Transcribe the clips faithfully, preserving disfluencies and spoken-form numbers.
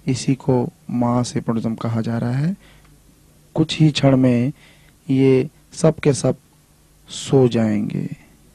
इसी को माँ से पुनर्जन्म कहा जा रहा है। कुछ ही क्षण में ये सब के सब सो जाएंगे।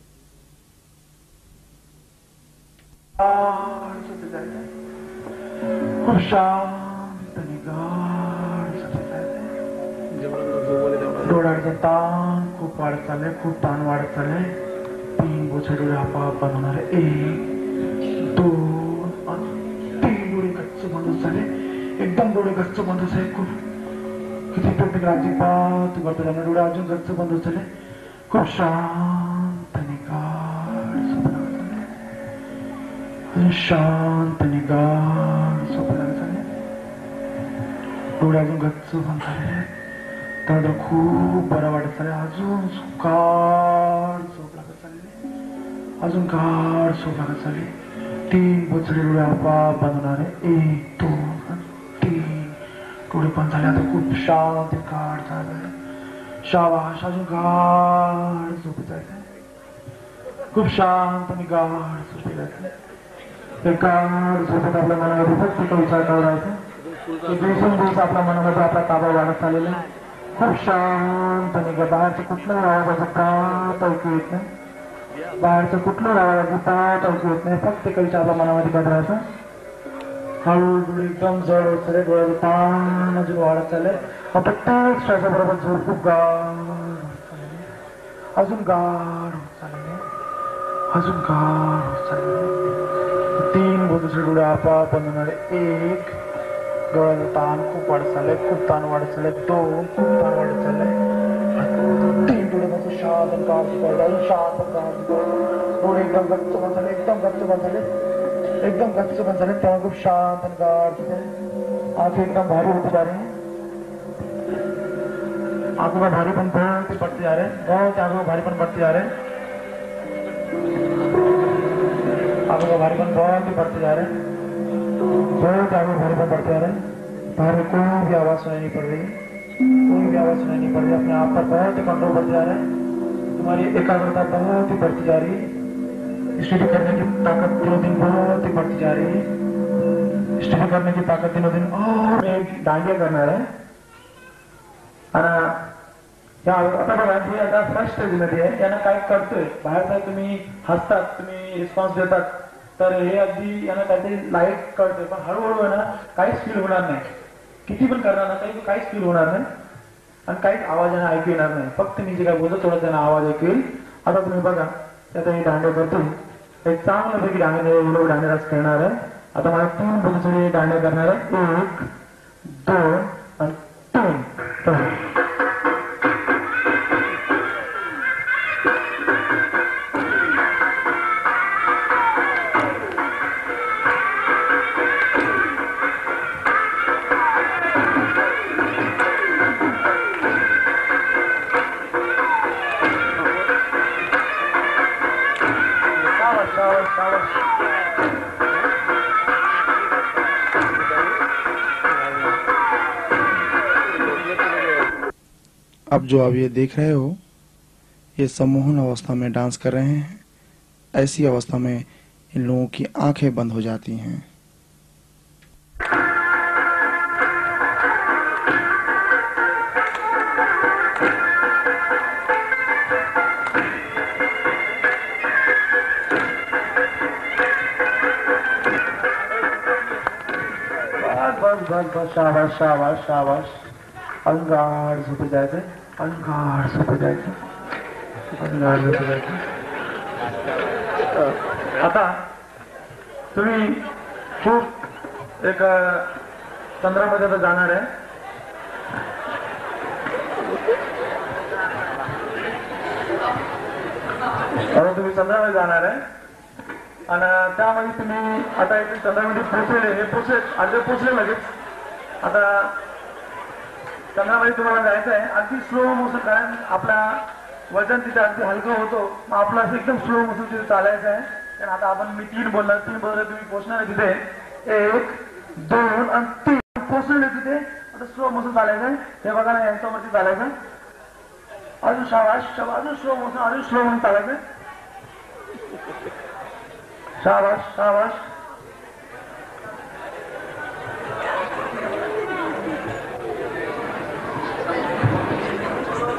डोळ्याचं ताण खूप वाढत चाललंय, खूप ताण वाढत चाललंय. तीन बोचे डोळे आपोआप बंद होणार आहे. एक दोन आणि तीन डोळे गच्च बंद झाले. एकदम डोळे गच्च बंद झाले. खूप किती प्रत्येक अजिबात करतो त्याने डोळे अजून गच्च बंद झाले. खूप शांत आणि गाढ झोप लागत झाले. शांत आणि गाढ झोप लागत झाले. डोळे अजून गच्च बंद झाले. त्यानंतर खूप बरं वाटत चालले. अजून गाढ झोप लागत चालली. अजून गाढ झोप लागत चालली. तीन बोचडे डोळे आपोआप बंद होणार आहे. एक दोन तीन डोळे बंद झाले. आता खूप शांत गाढ झालं. शाबाश. अजून गाढ झोपी जायचं. खूप शांत आणि गाढ झोपी जायचं. ते गाढ झोपेत आपल्या मनामध्ये फक्त तो विचार करायचा. दिवसेंदिवस आपल्या मनामध्ये आपला ताबा वाढत चाललेला आहे. खूप शांत आणि बाहेरचं कुठलं आवाज अजिबात ऐकू येत नाही. बाहेरचं कुठलं आवाज अजिबात ऐकू येत नाही. फक्त काही आपल्या मनामध्ये बदलायचं. हळूहळू एकदम जड होत चालले. डोळ्याचं ताण अजून वाढत चाललंय. प्रत्येक श्वासाबरोबर झोप खूप गाढ अजून गाढ होत चालले. अजून गाढ होत चालले. तीन बोधूचे डोळे आपोआप बंद होणारे. एक डोळ्याचं ताण खूप वाढत चाललंय. खूप ताण वाढत चाललंय. दोन खूप ताण वाढत चाललंय. तीन डोळे शांत गाढ झोपायला. शांत गाढ डोळे एकदम गच्च बंद झाले. एकदम गच्च बंद झाले. एकदम गच्च बंद झाले. तेव्हा खूप शांत आणि गाढ झोपले. आंखें एकदम भारी होती जा रही है. आंखों का भारीपन बहुत ही बढ़ते जा रहे हैं. बहुत आंखों का भारीपन बढ़ते जा रहे हैं. आंखों का भारीपन बहुत ही बढ़ते जा रहे हैं. बहुत आंखों का भारीपन बढ़ते जा रहे हैं. बाहर कोई भी आवाज सुनाई नहीं पड़ रही है. कोई भी आवाज सुनाई नहीं पड़ रही. अपने आप पर बहुत ही कंट्रोल बढ़ते जा रहे हैं. तुम्हारी एकाग्रता बहुत ही बढ़ती जा रही है. स्टडी करने की ताकत दिनों दिन बहुत ही बढ़ती जा रही है. स्टडी करने की ताकत दिनों दिन और एक दांडिया करना है. आता बघा हे आता फर्स्ट स्टेज मध्ये आहे. यांना काय करतोय बाहेरचा तुम्ही हसतात, तुम्ही रिस्पॉन्स देतात, तर हे अगदी यांना काहीतरी लाईट कळतंय. पण हळूहळू आहे ना काहीच फील होणार नाही. किती पण करणार ना काही काहीच फील होणार नाही आणि काहीच आवाज यांना ऐकू येणार नाही. फक्त मी जे काय बोलतो थोडा त्यांना आवाज ऐकू येईल. आता तुम्ही बघा आता हे दांडे करतोय. एक चांगल्यापैकी दांडे दांडेराज खेळणार आहे. आता मला तीन बोलून दांडे करणार आहे. एक दोन आणि तीन. अब जो आप ये देख रहे हो ये सम्मोहन अवस्था में डांस कर रहे हैं. ऐसी अवस्था में इन लोगों की आंखें बंद हो जाती हैं. बस बस बस शाबाश शाबाश शाबाश. अंगार झोपे जायचं. अंगार झोपे जायचं. अंगार झोपे जायचं. आता तुम्ही खूप एक चंद्रामध्ये आता जाणार आहे. आता तुम्ही चंद्रामध्ये जाणार आहे आणि त्यामध्ये तुम्ही आता इथे चंद्रामध्ये पोचलेले हे पोचले अर्धे पोचले लगेच. आता चंद्रामध्ये तुम्हाला जायचं आहे. अगदी स्लो मोशन कारण आपला वजन तिथे अगदी हलकं होतो. मग आपलं असं एकदम स्लो मोशन तिथे चालायचं आहे. कारण आता आपण मी तीन बोलणार. तीन बोलले तुम्ही पोचणार आहे तिथे. एक दोन आणि तीन पोचलेले तिथे. आता स्लो मोशन चालायचं आहे. हे बघा ना यांच्यावरती चालायचं आहे. अजून शाबाश शाबाश. अजून स्लो मोशन अजून स्लो मोशन चालायचं आहे. शाबाश शाबाश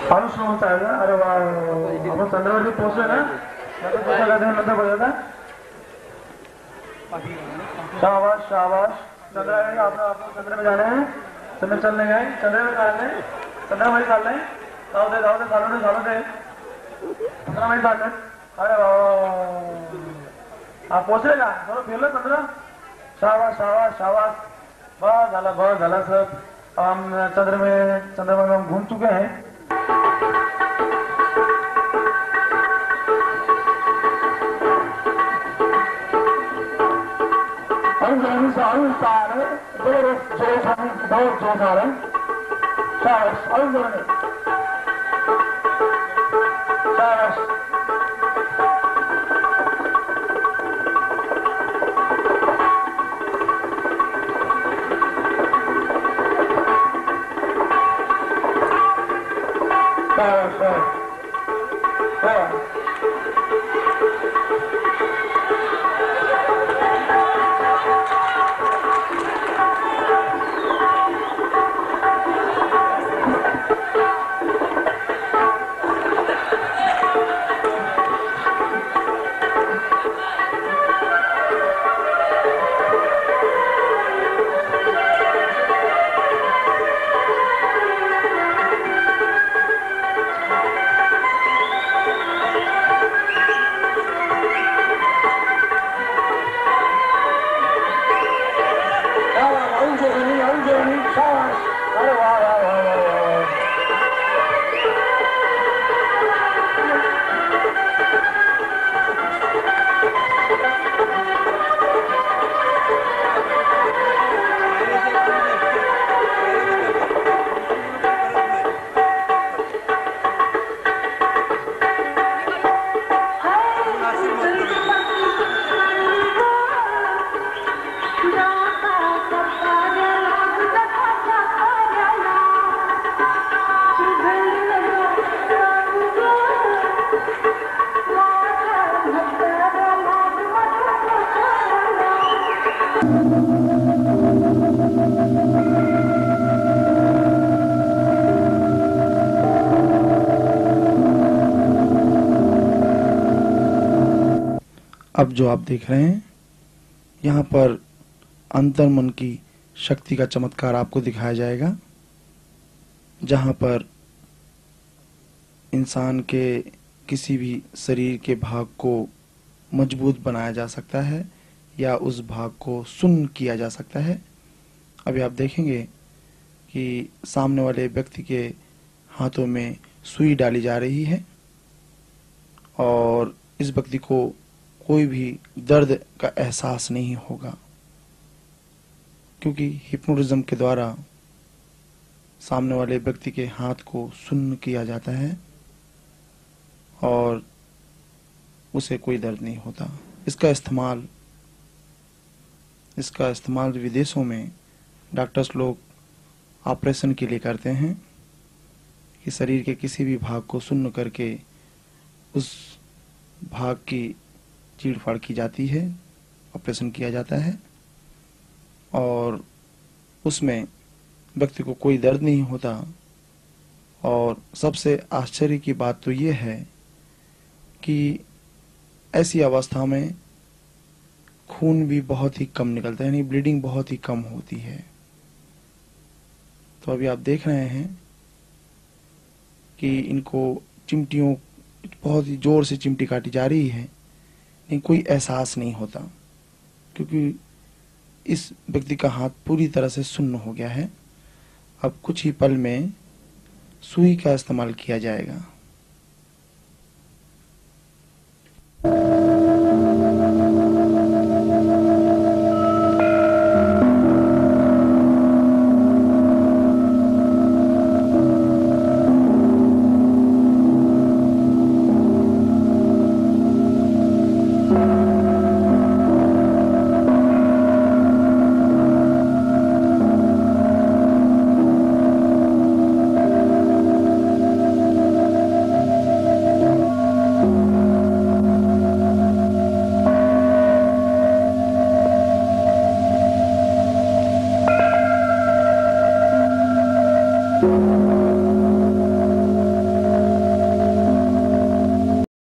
अनुष्ण होता है ना। अरे वाह, हम चंद्रवती पहुंचे ना, मैं तो दूसरा कहते हैं नंबर पड़ जाता। शाबाश शाबाश। चंद्र आएगा, आपने आपको चंद्र में जाना है, चंद्र चलने गए, चंद्र में डाल लें, चंद्र वही डाल लें, दाव दे दाव दे सालों दे सालों दे, चंद्र वही डाल लें। अरे वाह, आप पहुंचेगा चलो फिर लो चंद्र। शाबाश शाबाश शाबाश, बहुत झाला बहुत झाला सब। हम चंद्र में चंद्रमा में हम घूम चुके हैं। अरुण सारे दो जो सारे दो जो सारे शाबाश अरुण जोड़ने शाबाश। अब जो आप देख रहे हैं यहाँ पर अंतर्मन की शक्ति का चमत्कार आपको दिखाया जाएगा, जहाँ पर इंसान के किसी भी शरीर के भाग को मजबूत बनाया जा सकता है या उस भाग को सुन्न किया जा सकता है। अभी आप देखेंगे कि सामने वाले व्यक्ति के हाथों में सुई डाली जा रही है और इस व्यक्ति को कोई भी दर्द का एहसास नहीं होगा, क्योंकि हिप्नोटिज्म के द्वारा सामने वाले व्यक्ति के हाथ को सुन्न किया जाता है और उसे कोई दर्द नहीं होता। इसका इस्तेमाल इसका इस्तेमाल विदेशों में डॉक्टर्स लोग ऑपरेशन के लिए करते हैं कि शरीर के किसी भी भाग को सुन्न करके उस भाग की चीड़ फाड़ की जाती है, ऑपरेशन किया जाता है और उसमें व्यक्ति को कोई दर्द नहीं होता। और सबसे आश्चर्य की बात तो ये है कि ऐसी अवस्था में खून भी बहुत ही कम निकलता है, यानी ब्लीडिंग बहुत ही कम होती है। तो अभी आप देख रहे हैं कि इनको चिमटियों बहुत ही जोर से चिमटी काटी जा रही है, लेकिन कोई एहसास नहीं होता, क्योंकि इस व्यक्ति का हाथ पूरी तरह से सुन्न हो गया है। अब कुछ ही पल में सुई का इस्तेमाल किया जाएगा।